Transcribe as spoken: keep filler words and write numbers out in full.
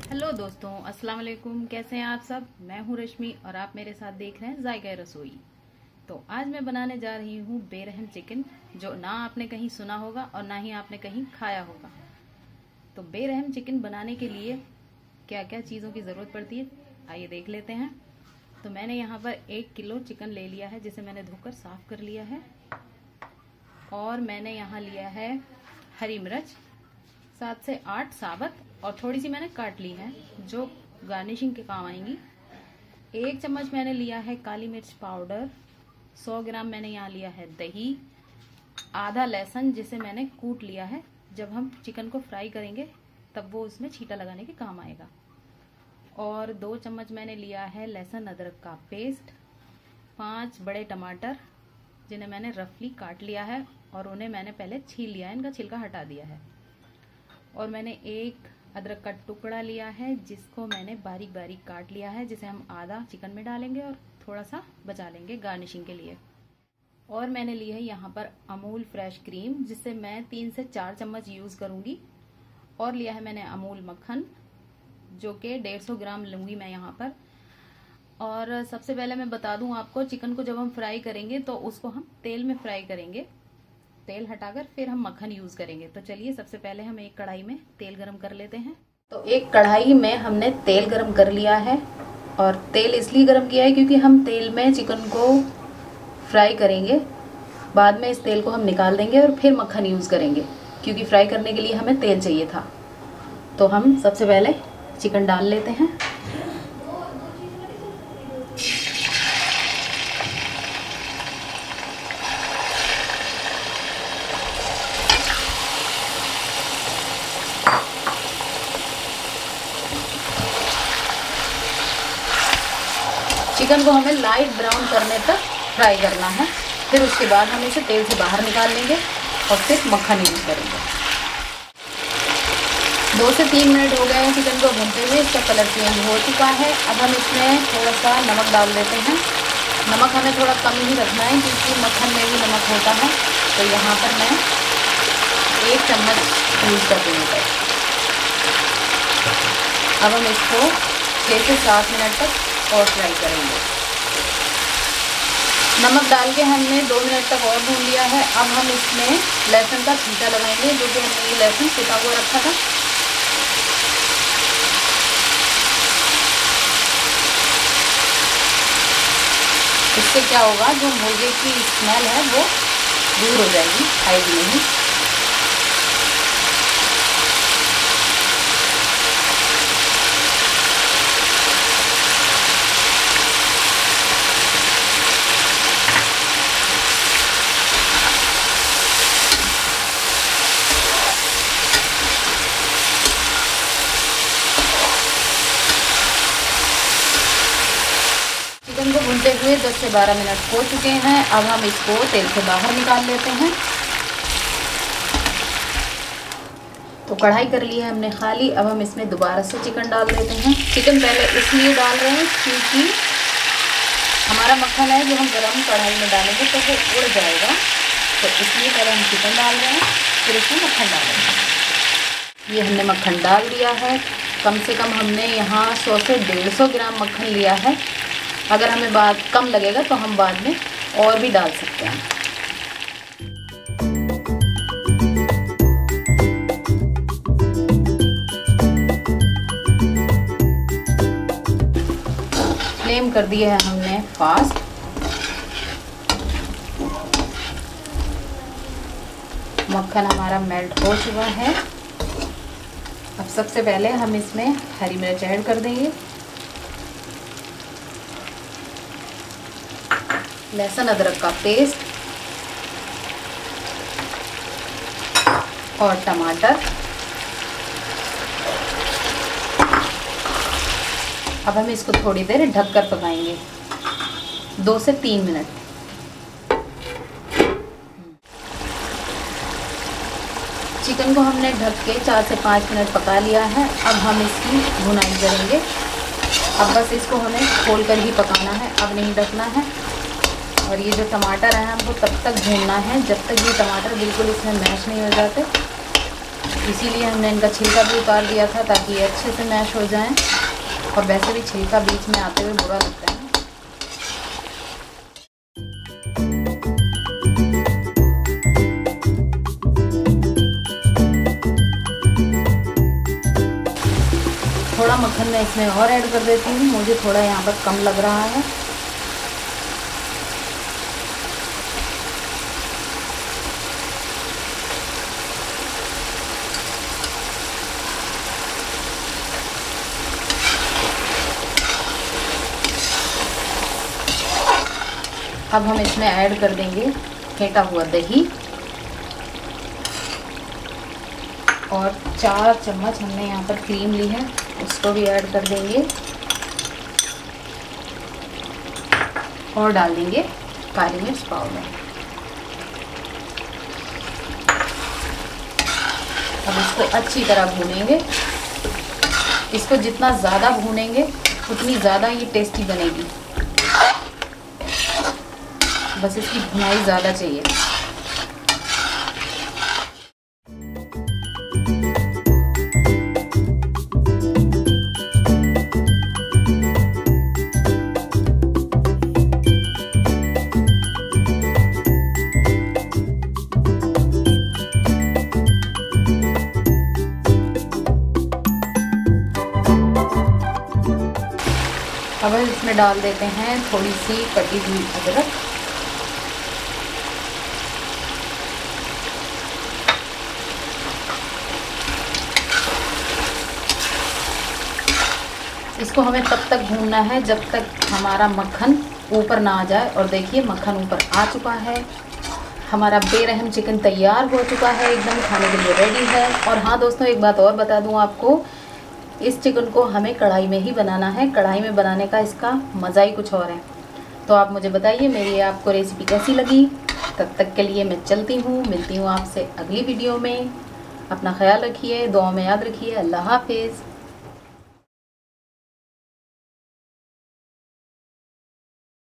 Hello दोस्तों, अस्सलाम वालेकुम। कैसे हैं आप सब? मैं हूं रश्मि और आप मेरे साथ देख रहे हैं जायका रसोई। तो आज मैं बनाने जा रही हूं बेरहम चिकन, जो ना आपने कहीं सुना होगा और ना ही आपने कहीं खाया होगा। तो बेरहम चिकन बनाने के लिए क्या क्या चीज़ों की ज़रूरत पड़ती है, आइए देख लेते हैं। तो मैंने यहाँ पर एक किलो चिकन ले लिया है, जिसे मैंने धोकर साफ कर लिया है। और मैंने यहाँ लिया है हरी मिर्च सात से आठ साबुत, और थोड़ी सी मैंने काट ली है जो गार्निशिंग के काम आएंगी। एक चम्मच मैंने लिया है काली मिर्च पाउडर। सौ ग्राम मैंने यहाँ लिया है दही। आधा लहसुन जिसे मैंने कूट लिया है, जब हम चिकन को फ्राई करेंगे तब वो उसमें छींटा लगाने के काम आएगा। और दो चम्मच मैंने लिया है लहसुन अदरक का पेस्ट। पांच बड़े टमाटर जिन्हें मैंने रफली काट लिया है और उन्हें मैंने पहले छील लिया है, इनका छिलका हटा दिया है। और मैंने एक अदरक का टुकड़ा लिया है जिसको मैंने बारीक बारीक काट लिया है, जिसे हम आधा चिकन में डालेंगे और थोड़ा सा बचा लेंगे गार्निशिंग के लिए। और मैंने ली है यहाँ पर अमूल फ्रेश क्रीम, जिससे मैं तीन से चार चम्मच यूज करूंगी। और लिया है मैंने अमूल मक्खन, जो कि डेढ़ सौ ग्राम लूंगी मैं यहाँ पर। और सबसे पहले मैं बता दूं आपको, चिकन को जब हम फ्राई करेंगे तो उसको हम तेल में फ्राई करेंगे, तेल हटाकर फिर हम मक्खन यूज करेंगे। तो चलिए सबसे पहले हम एक कढ़ाई में तेल गरम कर लेते हैं। तो एक कढ़ाई में हमने तेल गरम कर लिया है, और तेल इसलिए गरम किया है क्योंकि हम तेल में चिकन को फ्राई करेंगे। बाद में इस तेल को हम निकाल देंगे और फिर मक्खन यूज करेंगे, क्योंकि फ्राई करने के लिए हमें तेल चाहिए था। तो हम सबसे पहले चिकन डाल लेते हैं। चिकन को हमें लाइट ब्राउन करने तक फ्राई करना है। फिर उसके बाद हम इसे तेल से बाहर निकाल लेंगे और फिर मक्खन यूज करेंगे। दो से तीन मिनट हो गए हैं चिकन को भूनते हुए, इसका कलर चेंज हो चुका है। अब हम इसमें थोड़ा सा नमक डाल देते हैं। नमक हमें थोड़ा कम ही रखना है क्योंकि मक्खन में भी नमक होता है। तो यहाँ पर मैं एक चम्मच यूज कर दूँगी। अब हम इसको छः से सात मिनट तक और फ्राई करेंगे। नमक डाल के हमने दो मिनट तक और भून लिया है। अब हम इसमें लहसुन का छींटा लगाएंगे, जो कि हमने ये लहसुन कुटा हुआ रखा था। इससे क्या होगा, जो मुर्गे की स्मेल है वो दूर हो जाएगी, आएगी नहीं। चिकन को भूनते हुए दस से बारह मिनट हो चुके हैं। अब हम इसको तेल से बाहर निकाल लेते हैं। तो कढ़ाई कर ली है हमने खाली। अब हम इसमें दोबारा से चिकन डाल देते हैं। चिकन पहले इसलिए डाल रहे हैं क्योंकि हमारा मक्खन है जो हम गरम कढ़ाई में डालेंगे तो वो उड़ जाएगा। तो इसलिए पहले हम चिकन डाल रहे हैं, फिर इसमें मक्खन डालेंगे। ये हमने मक्खन डाल दिया है। कम से कम हमने यहाँ सौ से डेढ़ सौ ग्राम मक्खन लिया है। अगर हमें बाद कम लगेगा तो हम बाद में और भी डाल सकते हैं। फ्लेम कर दिए है हमने फास्ट। मक्खन हमारा मेल्ट हो चुका है। अब सबसे पहले हम इसमें हरी मिर्च ऐड कर देंगे, लहसुन अदरक का पेस्ट और टमाटर। अब हम इसको थोड़ी देर ढककर पकाएंगे, दो से तीन मिनट। चिकन को हमने ढक के चार से पाँच मिनट पका लिया है। अब हम इसकी भुनाई करेंगे। अब बस इसको हमें खोलकर ही पकाना है, अब नहीं ढकना है। और ये जो टमाटर है हमको तब तक भूनना है जब तक ये टमाटर बिल्कुल इसमें मैश नहीं हो जाते। इसीलिए हमने इनका छिलका भी उतार दिया था ताकि ये अच्छे से मैश हो जाएं। और वैसे भी छिलका बीच में आते हुए बुरा लगता है। थोड़ा मक्खन मैं इसमें और ऐड कर देती हूँ, मुझे थोड़ा यहाँ पर कम लग रहा है। अब हम इसमें ऐड कर देंगे फेंटा हुआ दही और चार चम्मच हमने यहाँ पर क्रीम ली है, उसको भी ऐड कर देंगे और डाल देंगे काली मिर्च पाउडर। अब इसको अच्छी तरह भूनेंगे। इसको जितना ज़्यादा भूनेंगे उतनी ज़्यादा ये टेस्टी बनेगी। बस इसकी भुनाई ज़्यादा चाहिए। अब इसमें डाल देते हैं थोड़ी सी कटी हुई अदरक। इसको हमें तब तक भूनना है जब तक हमारा मक्खन ऊपर ना आ जाए। और देखिए मक्खन ऊपर आ चुका है। हमारा बेरहम चिकन तैयार हो चुका है, एकदम खाने के लिए रेडी है। और हाँ दोस्तों, एक बात और बता दूँ आपको, इस चिकन को हमें कढ़ाई में ही बनाना है। कढ़ाई में बनाने का इसका मज़ा ही कुछ और है। तो आप मुझे बताइए मेरी आपको रेसिपी कैसी लगी। तब तक के लिए मैं चलती हूँ, मिलती हूँ आपसे अगली वीडियो में। अपना ख्याल रखिए, दुआ में याद रखिए। अल्लाह हाफिज़।